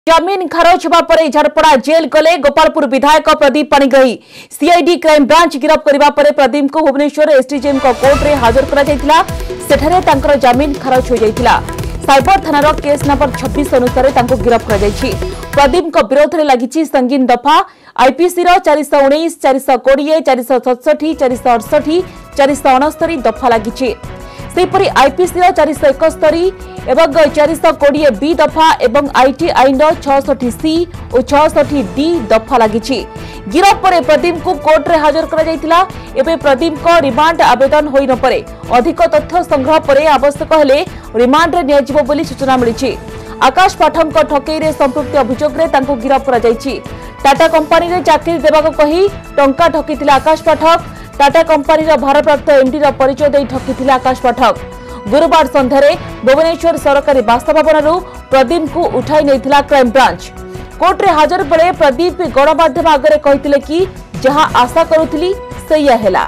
जमीन खारज होगा पर झारपड़ा जेल गले गोपालपुर विधायक Pradeep Panigrahi CID crime branch गिरफ करने पर प्रदीप को भुवनेश्वर एसडीजेएम कोर्ट रे हाजर करा जमीन खारज हो जाइतिला। साइबर थानार केस नंबर 26 अनुसार गिरफ कर प्रदीप विरोध में लगी संगीन दफा आईपीसी 419, 420, 467, 468, 469 दफा लगी। सेपरी आईपीसी 471 एवं 420 बी दफा एवं आईटी आईन 66C और 66D दफा लगी। गिरफ पर प्रदीप को कोर्ट रे हाजर करा प्रदीप को रिमांड आवेदन होई न परे अधिक तथ्य संग्रह पर आवश्यक हेले रिमांड रे नियाजिबो बोली सूचना मिली। आकाश पाठक ठकई रे संपृक्त अभियोग रे तांको गिरफ करा जायछि। टाटा कंपनी रे चाकरी देबाको कही टंका ठकीथिला आकाश पाठक। टाटा कंपनी भारप्राप्त एमडी परिचय दे ठकीथिला आकाश पाठक। गुरुवार संध्यारे भुवनेश्वर सरकारी बासभवन प्रदीप को उठाई नहीं क्राइम ब्रांच। कोर्ट रे हाजर पड़े प्रदीप गणमाध्यम आगे कहते कि जहां आशा करुथिली सैया हेला।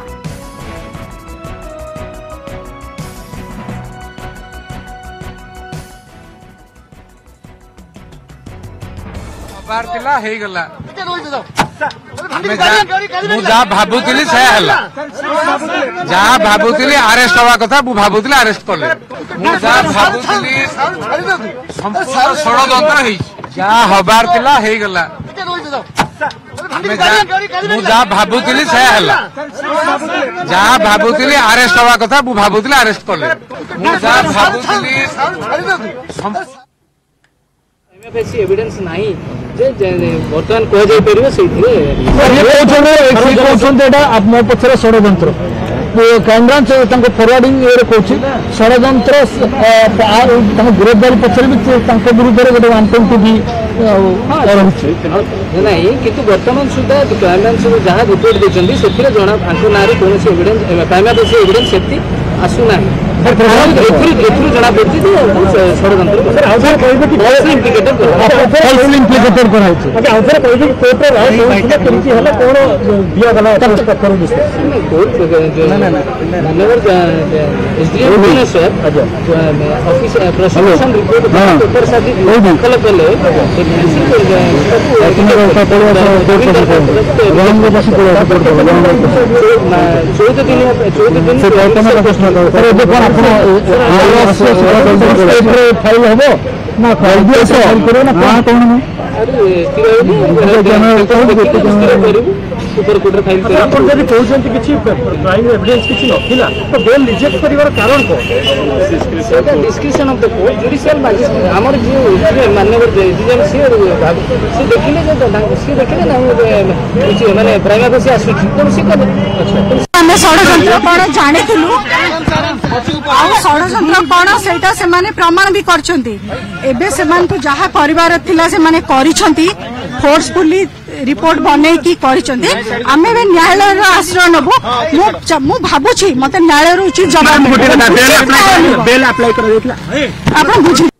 भावुली जहाँ भावुली आरेस्ट हवा कथा भावुली आरेस्ट कले भावुली षड़यंत्र जहाँ हबार गला जहाँ भावुली जहाँ भावुली आरेस्ट हवा कथा भावुली आरेस्ट कले एविडेंस नहीं बर्तमान कह मो पचर षड्यंत्र क्राइम ब्रांच फरवर्डिंग षड्यंत्र गिरफ्तारी पचर भी विरुद्ध गोटे 1.2 भी नहीं कि बर्तमान सुधा क्राइम ब्रांच जहाँ रिपोर्ट देते से जना ना कौन एविडेंस एविडेंस से आसूना जना पड़ी फाइल हम ना super court file crime evidence किसी नथिला तो बेल रिजेक्ट करिवार कारण को description of the court judicial magistrate हमर जे माननीय जज से देखिले ना माने प्राइम ऑफिस आसु तो से कर हम षड्यंत्र कौन जानिलु षड्यंत्र कौन सेटा से माने प्रमाण भी करछंती एबे से मान को जहा परिवार थिला से माने करिसंती फोर्सफुली रिपोर्ट बनै की करिसंती आमे बे न्यायालय रो आश्रय नबो मु भाबुछि मते न्यायालय रो उचित जवाब बेल अप्लाई कर देतला आपन बुझि